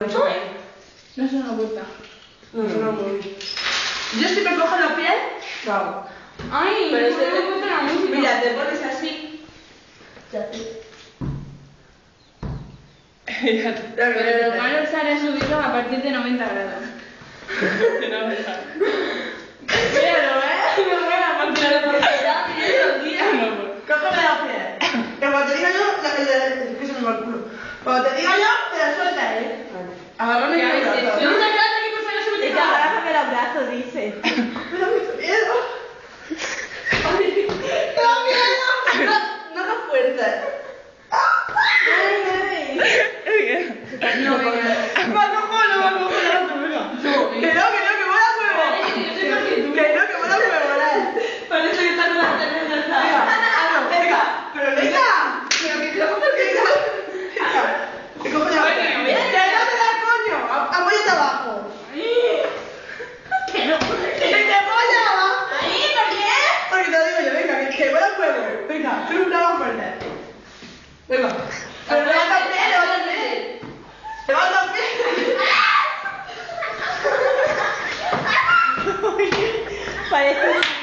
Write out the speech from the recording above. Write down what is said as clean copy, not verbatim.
No es una puerta. No, es una móvil. Yo si me cojo los pies. Claro. Ay, Pero no me gusta la música. Mira, te pones así. Ya te. Pero lo malo será subirlo a partir de 90 grados. De 90. Míralo, me voy a partir de 90 grados. Cógeme los pies. Que cuando te diga yo, que se me va el culo. Cuando te diga yo, te la sueltas, Agárrame ¿Qué habéis los hecho? brazos. No te quedas aquí por si no se me tira. Agárrame los brazos, dice. Me da mucho miedo. ¡Me da miedo! No te fuertes. No, venga. ¡Me acojono! Que no, que voy a juego. Que no, que voy a juego, Parece que está con la cerveza. Venga, pero venga. Pero que te cojo el venga. Te cojo la Oye, que no te da coño. Apóyate abajo. Que no. ¡Que te apoya abajo! Ahí, ¿por qué? Porque te lo digo yo, venga, que voy a juego. Venga, tú no vas a perder. Venga. Pero levanta el pie, levanta el pie. Levanta el pie. Parece